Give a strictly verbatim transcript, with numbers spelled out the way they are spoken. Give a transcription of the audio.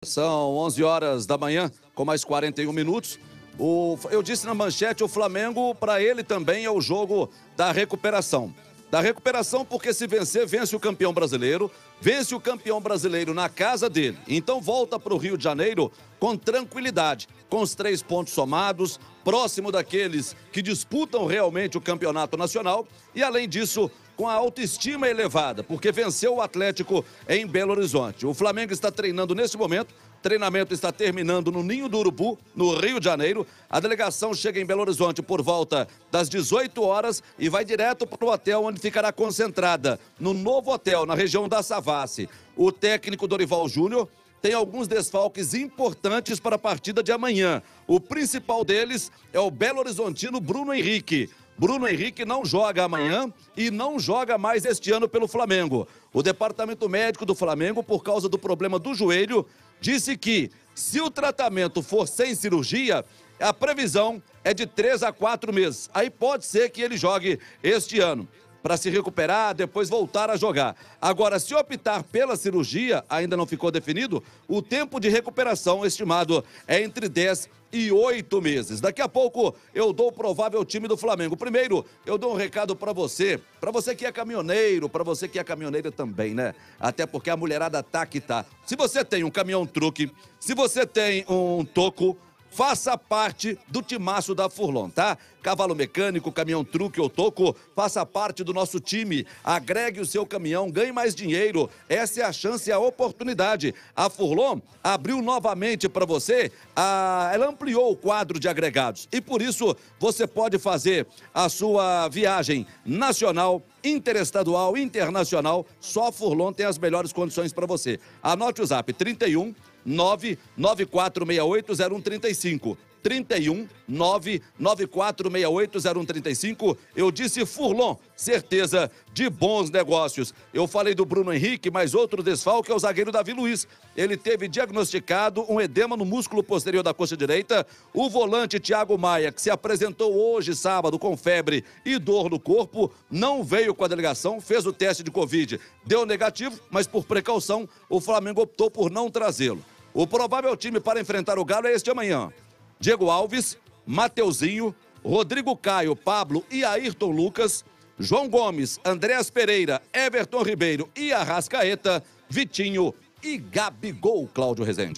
São onze horas da manhã, com mais quarenta e um minutos. O, eu disse na manchete, o Flamengo, para ele também é o jogo da recuperação. Da recuperação porque se vencer, vence o campeão brasileiro, vence o campeão brasileiro na casa dele. Então volta para o Rio de Janeiro com tranquilidade, com os três pontos somados, próximo daqueles que disputam realmente o campeonato nacional e, além disso, com a autoestima elevada, porque venceu o Atlético em Belo Horizonte. O Flamengo está treinando nesse momento, o treinamento está terminando no Ninho do Urubu, no Rio de Janeiro. A delegação chega em Belo Horizonte por volta das dezoito horas e vai direto para o hotel onde ficará concentrada, no novo hotel, na região da Savassi. O técnico Dorival Júnior tem alguns desfalques importantes para a partida de amanhã. O principal deles é o Belo Horizontino Bruno Henrique. Bruno Henrique não joga amanhã e não joga mais este ano pelo Flamengo. O departamento médico do Flamengo, por causa do problema do joelho, disse que se o tratamento for sem cirurgia, a previsão é de três a quatro meses. Aí pode ser que ele jogue este ano, para se recuperar, depois voltar a jogar. Agora, se optar pela cirurgia, ainda não ficou definido, o tempo de recuperação estimado é entre dez e oito meses. Daqui a pouco eu dou o provável time do Flamengo. Primeiro, eu dou um recado para você, para você que é caminhoneiro, para você que é caminhoneira também, né? Até porque a mulherada tá que tá. Se você tem um caminhão-truque, se você tem um toco, faça parte do timaço da Furlon, tá? Cavalo mecânico, caminhão-truque ou toco, faça parte do nosso time. Agregue o seu caminhão, ganhe mais dinheiro. Essa é a chance e a oportunidade. A Furlon abriu novamente para você, a... ela ampliou o quadro de agregados. E por isso, você pode fazer a sua viagem nacional, interestadual, internacional. Só a Furlon tem as melhores condições para você. Anote o zap, trinta e um, nove nove quatro seis oito zero um três cinco. trinta e um, nove nove quatro seis oito zero um três cinco. Eu disse Furlon, certeza de bons negócios. Eu falei do Bruno Henrique, mas outro desfalque é o zagueiro Davi Luiz. Ele teve diagnosticado um edema no músculo posterior da coxa direita. O volante Thiago Maia, que se apresentou hoje, sábado, com febre e dor no corpo, não veio com a delegação, fez o teste de Covid. Deu negativo, mas por precaução, o Flamengo optou por não trazê-lo. O provável time para enfrentar o Galo é este amanhã. Diego Alves, Mateuzinho, Rodrigo Caio, Pablo e Ayrton Lucas, João Gomes, Andréas Pereira, Everton Ribeiro e Arrascaeta, Vitinho e Gabigol, Cláudio Rezende.